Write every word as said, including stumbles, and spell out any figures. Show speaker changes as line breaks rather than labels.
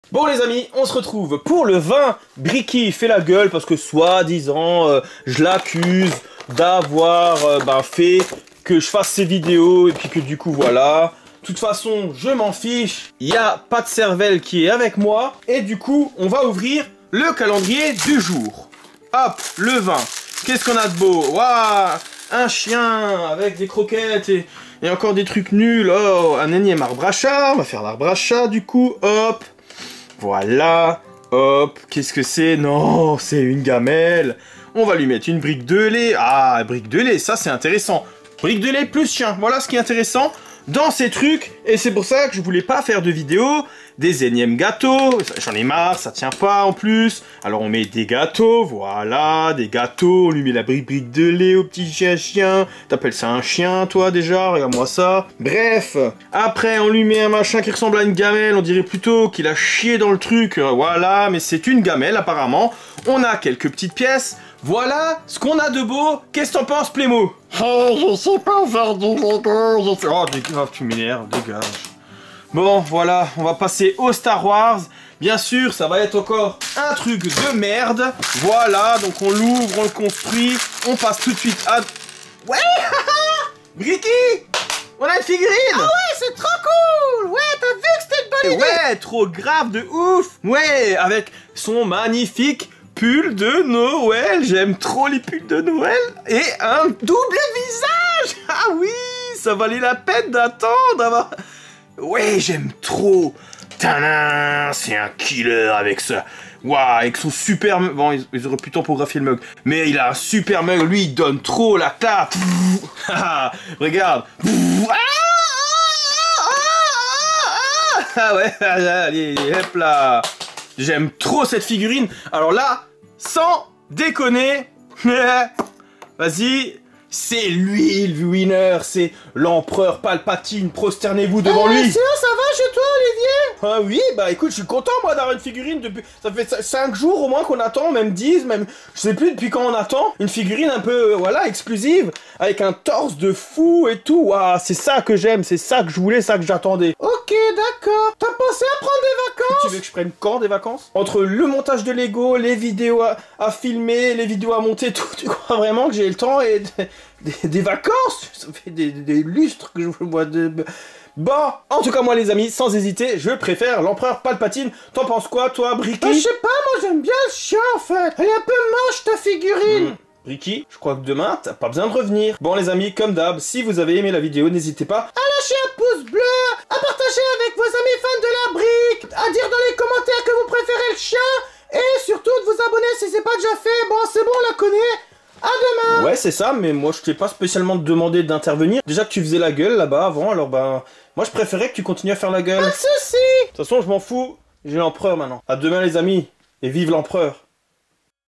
Bon les amis, on se retrouve pour le vingt. Bricky fait la gueule parce que soi-disant, euh, je l'accuse d'avoir euh, ben, fait que je fasse ces vidéos et puis que du coup voilà. De toute façon, je m'en fiche. Il n'y a pas de cervelle qui est avec moi. Et du coup, on va ouvrir le calendrier du jour. Hop, le vingt. Qu'est-ce qu'on a de beau? Waouh, un chien avec des croquettes et, et encore des trucs nuls. Oh, un énième arbre à chat. On va faire l'arbre à chat du coup. Hop. Voilà, hop, qu'est-ce que c'est? Non, c'est une gamelle. On va lui mettre une brique de lait. Ah, brique de lait, ça c'est intéressant. Brique de lait plus chien, voilà ce qui est intéressant dans ces trucs. Et c'est pour ça que je voulais pas faire de vidéo des énièmes gâteaux. J'en ai marre, ça tient pas en plus. Alors on met des gâteaux, voilà, des gâteaux. On lui met la brique brique de lait au petit chien chien. T'appelles ça un chien toi déjà? Regarde-moi ça. Bref, après on lui met un machin qui ressemble à une gamelle. On dirait plutôt qu'il a chié dans le truc. Voilà, mais c'est une gamelle apparemment. On a quelques petites pièces. Voilà ce qu'on a de beau. Qu'est-ce que t'en penses, Plémo?
Oh, je sais pas faire du Lego, je sais...
Oh, dégage, tu m'énerves, dégage. Bon, voilà, on va passer au Star Wars. Bien sûr, ça va être encore un truc de merde. Voilà, donc on l'ouvre, on le construit. On passe tout de suite à... Ouais. Bricky, on a une figurine.
Ah ouais, c'est trop cool. Ouais, t'as vu que c'était une bonne idée.
Ouais, trop grave de ouf. Ouais, avec son magnifique pull de Noël. J'aime trop les pulls de Noël. Et un double visage. Ah oui, ça valait la peine d'attendre. Ouais, j'aime trop. Tadam, c'est un killer avec ça. Waouh, avec son super... Bon, ils, ils auraient pu topographier le mug. Mais il a un super mug. Lui, il donne trop la claque. Regarde. Ah ouais, allez, hop là. J'aime trop cette figurine. Alors là, sans déconner, vas-y, c'est lui le winner, c'est l'empereur Palpatine, prosternez-vous devant
hey,
lui.
Sinon, ça va chez toi, Olivier?
Ah oui, bah écoute, je suis content moi d'avoir une figurine depuis... Ça fait cinq jours au moins qu'on attend, même dix, même... Je sais plus depuis quand on attend. Une figurine un peu, euh, voilà, exclusive, avec un torse de fou et tout. Waouh, c'est ça que j'aime, c'est ça que je voulais, ça que j'attendais.
Ok, d'accord. T'as pensé à prendre des vacances?
Tu veux que je prenne quand des vacances? Entre le montage de Lego, les vidéos à, à filmer, les vidéos à monter, tout, tu crois vraiment que j'ai le temps et des, des, des vacances? Ça fait des, des lustres que je vois de... Bon, en tout cas moi les amis, sans hésiter, je préfère l'empereur Palpatine. T'en penses quoi toi, Bricky?
Bah, je sais pas, moi j'aime bien le chien en fait. Elle est un peu moche ta figurine.
Mmh. Bricky, je crois que demain, t'as pas besoin de revenir. Bon les amis, comme d'hab, si vous avez aimé la vidéo, n'hésitez pas
à lâcher un pouce bleu, à partager avec vos amis fans de la brique, à dire dans les commentaires que vous préférez le chien, et surtout de vous abonner si c'est pas déjà fait. Bon, c'est bon, on la connaît. À demain.
Ouais, c'est ça, mais moi je t'ai pas spécialement demandé d'intervenir. Déjà que tu faisais la gueule là-bas avant, alors ben... Moi je préférais que tu continues à faire la gueule.
Pas de soucis.
De toute façon, je m'en fous. J'ai l'empereur maintenant. À demain les amis, et vive l'empereur.